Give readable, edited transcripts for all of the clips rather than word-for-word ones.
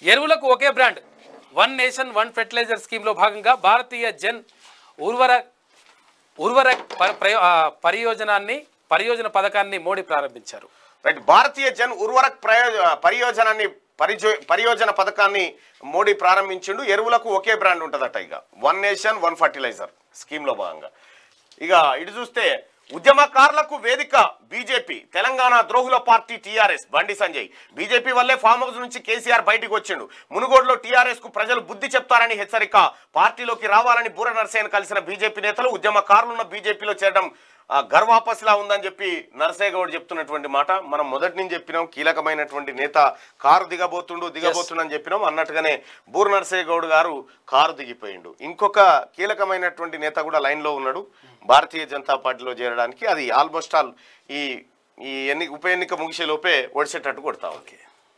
ఎరువులకు ఒకే brand one nation one fertilizer స్కీమ్లో భాగంగా భారతీయ జన్ ఉర్వరక్ పరియోజన పథకాన్ని మోడీ ప్రారంభించారు. రైట్, భారతీయ జన్ ఉర్వరక్ పరియోజన పథకాన్ని మోడీ ప్రారంభించిండు. ఎరువులకు ఒకే బ్రాండ్ ఉంటుందట. ఇక వన్ నేషన్ వన్ ఫర్టిలైజర్ స్కీమ్లో భాగంగా ఇక ఇటు చూస్తే ఉద్యమకారులకు వేదిక బీజేపీ, తెలంగాణ ద్రోహుల పార్టీ టీఆర్ఎస్. బండి సంజయ్, బీజేపీ వల్లే ఫామ్ హౌస్ నుంచి కేసీఆర్ బయటికి వచ్చిండు. మునుగోడులో టీఆర్ఎస్ కు ప్రజలు బుద్ధి చెప్తారని హెచ్చరిక. పార్టీలోకి రావాలని బూర నరసేను కలిసిన బీజేపీ నేతలు. ఉద్యమకారులున్న బీజేపీలో చేరడం గర్వాపసిలా ఉందని చెప్పి నరసయ్య గౌడ్ చెప్తున్నటువంటి మాట మనం మొదటి నుంచి చెప్పినాం. కీలకమైనటువంటి నేత కారు దిగబోతుండని చెప్పినాం. అన్నట్టుగానే బూర నరసయ్య గౌడ్ గారు కారు దిగిపోయిండు. ఇంకొక కీలకమైనటువంటి నేత కూడా లైన్లో ఉన్నాడు భారతీయ జనతా పార్టీలో చేరడానికి. అది ఆల్మోస్ట్ ఆల్ ఈ ఉప ఎన్నిక ముగిసే లోపే ఒడిసేటట్టు కొడతా ఉంది.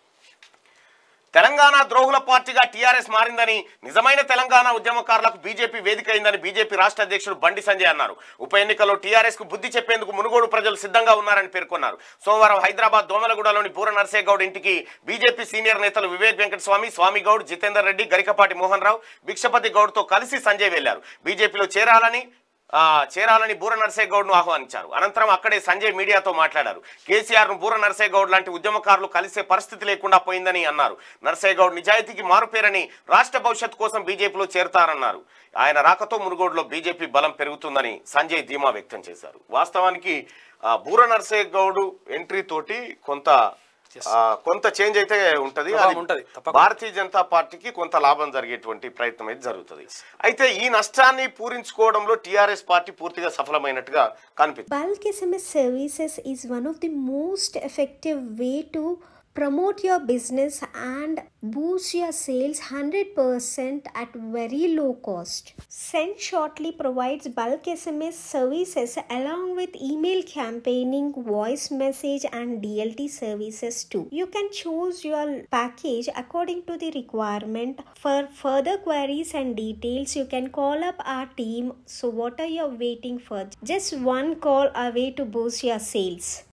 తెలంగాణ ద్రోహుల పార్టీగా టీఆర్ఎస్ మారిందని, నిజమైన తెలంగాణ ఉద్యమకారులకు బీజేపీ వేదిక అయిందని బీజేపీ రాష్ట్ర అధ్యక్షుడు బండి సంజయ్ అన్నారు. ఉప ఎన్నికల్లో టీఆర్ఎస్ కు బుద్ధి చెప్పేందుకు మునుగోడు ప్రజలు సిద్ధంగా ఉన్నారని పేర్కొన్నారు. సోమవారం హైదరాబాద్ దోమలగూడలోని బూర నరసయ్య గౌడ్ ఇంటికి బీజేపీ సీనియర్ నేతలు వివేక్ వెంకటస్వామి, స్వామి గౌడ్, జితేందర్ రెడ్డి, గరికపాటి మోహన్ రావు, భిక్షపతి గౌడ్ తో కలిసి సంజయ్ వెళ్లారు. బీజేపీలో చేరాలని బూర నరసయ్య గౌడ్ ను ఆహ్వానించారు. అనంతరం అక్కడే సంజయ్ మీడియాతో మాట్లాడారు. కేసీఆర్ ను బూర నరసయ్య గౌడ్ లాంటి ఉద్యమకారులు కలిసే పరిస్థితి లేకుండా పోయిందని అన్నారు. నరసయ్య గౌడ్ నిజాయితీకి మారుపేరని, రాష్ట్ర భవిష్యత్తు కోసం బీజేపీలో చేరతారన్నారు. ఆయన రాకతో మునుగోడులో బీజేపీ బలం పెరుగుతుందని సంజయ్ ధీమా వ్యక్తం చేశారు. వాస్తవానికి బూర నరసయ్య గౌడ్ ఎంట్రీ తోటి కొంత చేంజ్ అయితే ఉంటది. భారతీయ జనతా పార్టీకి కొంత లాభం జరిగేటువంటి ప్రయత్నం అయితే జరుగుతుంది. అయితే ఈ నష్టాన్ని పూరించుకోవడంలో టీఆర్ఎస్ పార్టీ పూర్తిగా సఫలమైనట్టుగా కనిపిస్తుంది. Bulk SMS services is one of the most effective way to promote your business and boost your sales 100% at very low cost. Send Shortly provides bulk SMS services along with email campaigning, voice message and DLT services too. You can choose your package according to the requirement. For further queries and details, you can call up our team. So what are you waiting for? Just one call away to boost your sales.